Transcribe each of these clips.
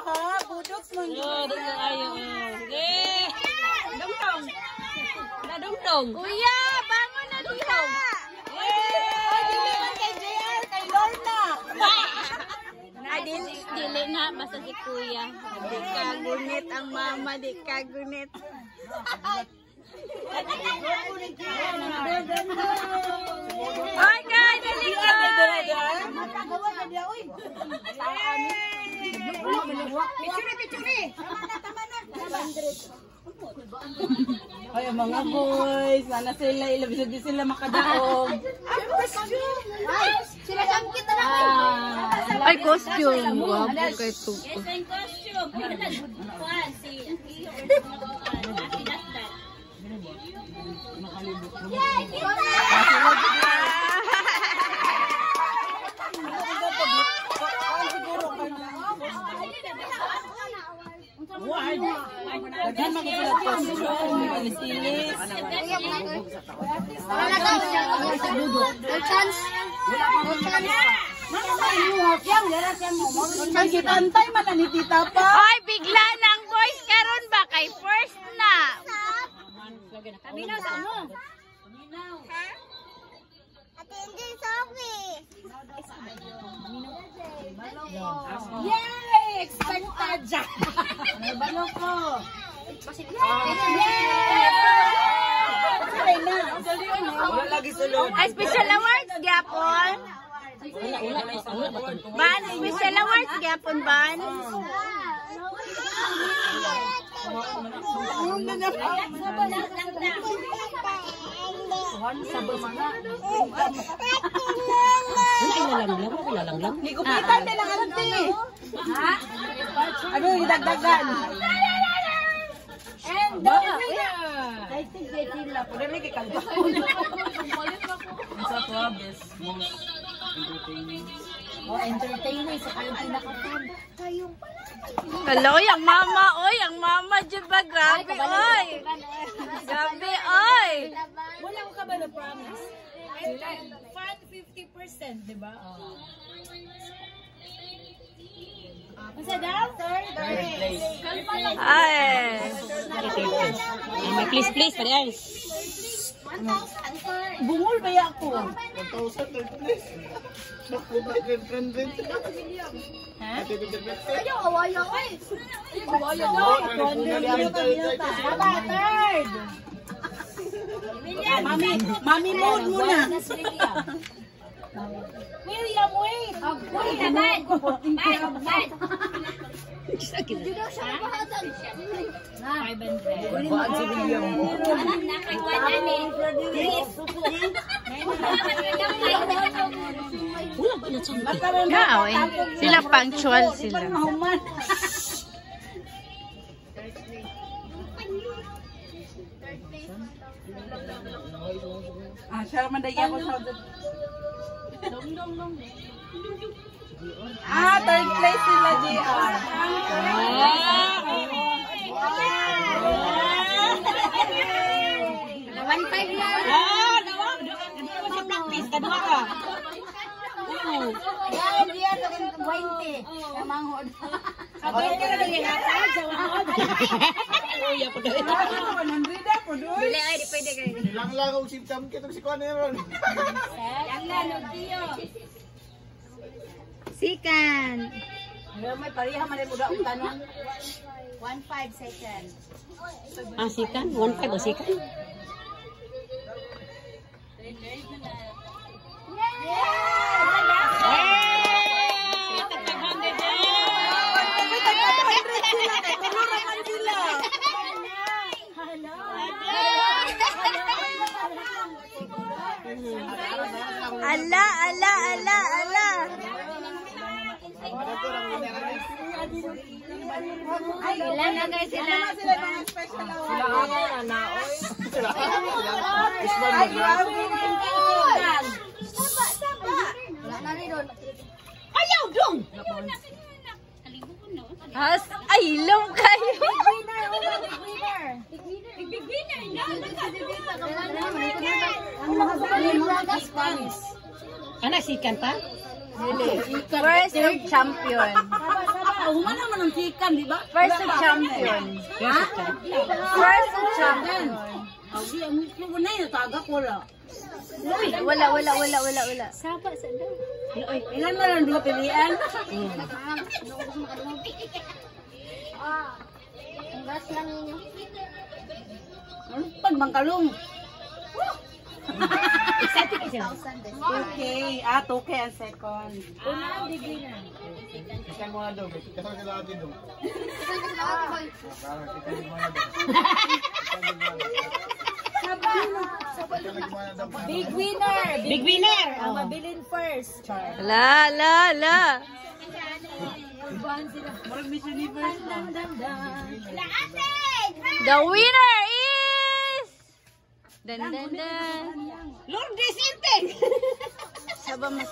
ha. Budoks man. Ayo. Dongdong. Na dongdong. Kuya, bangon na dongdong. Dili man kay JR, kay Lorna. Dili na, basta si Kuya. Di ka gunit ang mama, di ka gunit. Ay, guys, dali ka! Ay, mga boys, sana sila ilabis di sila makadaog. Sila kang kita na. Ay, costume. Guwapo kay Tuko. Daghan magsulat pa siya, ilis-ilis. Antay man na ni Tita pa. Ay, bigla ng boys karon ba kay first na. Kaminaw sa ano? Ate hindi Sophie. Yay! Expected dyan. Balo ko. Wala lagi sulod. Ay, special awards gyapon. Ban, special awards gyapon ban. Nigupitan nila ang ante. Ha? Ano yung dagdagan? And the winner! I think they did lang. Pwede rin kikalbakon. Sa club is most entertaining. Entertaining. Sa kayong pinaka-fan. Kayong Hello, yang mama, oy, yang mama jud ba grabe, oy. Grabe, oy. wala ko ka ba na promise? Fan 50%, di ba? Masa daw? Third place. Ay. Please, pare. Bungol ba ya ako? 1,000 third place. Ha? Ayaw, awayo, oy. Awayo daw. Baba, third. Mami mode muna. William, wait. Wait, bad. Nga, oy. Sila punctual sila. Ah, siya man dahil ako sa... Ah, third place sila, JR. One five na. Practice, kadwa ka. Yan, diyan, 20. Namangod. Abay ka na lang ihatag sa wangod. Uya po daw. 100 ako doon. Dili, ay, di pwede kayo. Lang og sipsam kitong si Kuan Aaron. Yan nga, Nugio. Sikan. May pariha man mo daw tanong. 1.5 seconds. Sikan? 1.5 o sikan? Ala. Ay, ilan na guys sila? Sila mga special award. Sila ang naoy. Ayaw dong! Has, ay, ilong kayo. Sikan pa? First champion. Human naman ang chicken, di ba? First to champion. Ha? First to champion. Hindi, ang na yun, tagak wala. Wala. Saba sa daw. Ilan mo lang dua pilihan? Ang gas lang ninyo. Pag bangkalong. Excited ka siya. Okay. 2K ang second. Ikan mo na daw. Kasal ka lahat din daw. Big winner! Big winner. Ang mabilin first. La. Murag Miss Universe na. The winner is... Dan. Lord Desinteng. Sabang mo.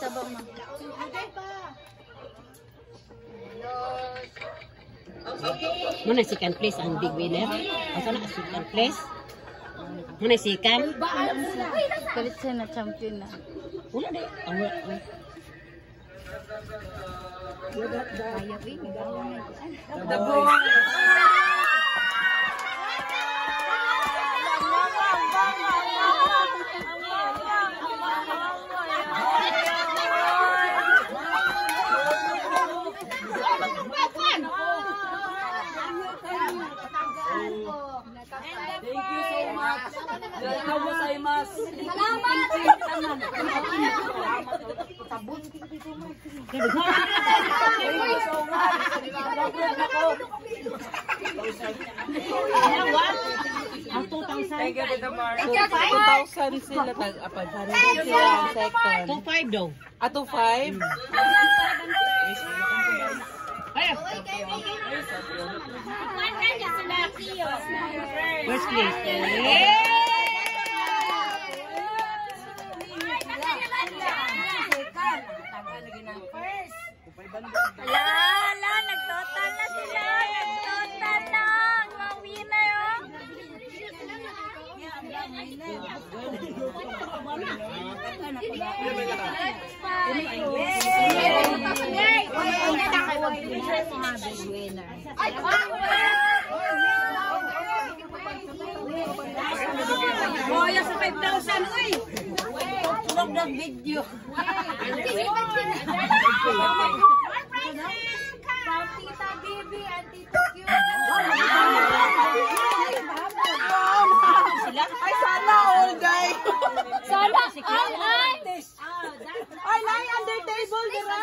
Muna second place ang big winner. Asa na second place? Muna second. Kalit siya na champion na. Wala de. The boy! Thank you so much. Welcome mo sa imas. Ang 2,000. Thank you, Tita Mar. 2,000 sila tag-apad. 100 sila ang second. 2,500 daw. 2,500? First place. La, nagtotal na sila. Nagtotal na. Mga winner, oh. Boya sa 5,000, uy! Tulog ng video. Tita Bibi at Tito Q. Ay, sana all day. Sana, ay! Ay, nai, under table, dira.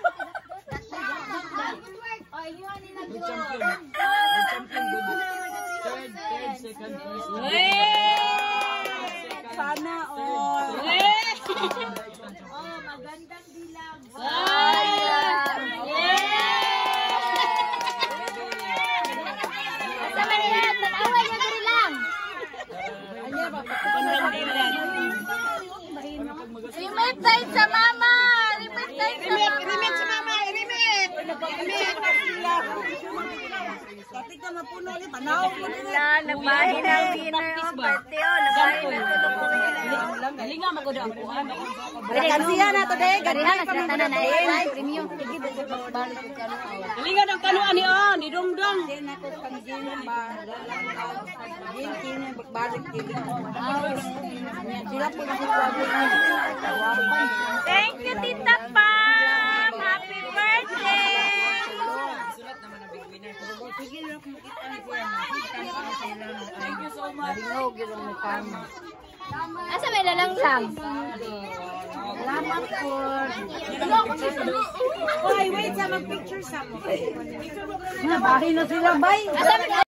Ay, yun, nila Third, second, first. Sana all. magandang bilang. Sa Manila, tanaway niya diri lang. Remit tayo sa mama! Remit tayo sa mama! Pati ka mapuno ni tanaw po nila. Nagbahin ng winner o parte o. Nagbahin ng tulong ko Linga magoda ang kuan. Kansiya na to day. Garihan na sila tanan na eh. Premium. Sige, balik ko ka na. Linga ng kanuan ni on, di dongdong. Din ako panggin ba. Din kini balik dili. Sila po na sila. Thank you, Tita Pam! Happy birthday! Thank you so much. Asa may lalang lang? Salamat po. Hoy, wait sa mag-picture sa mo. Nabahin na sila, bay. Asa may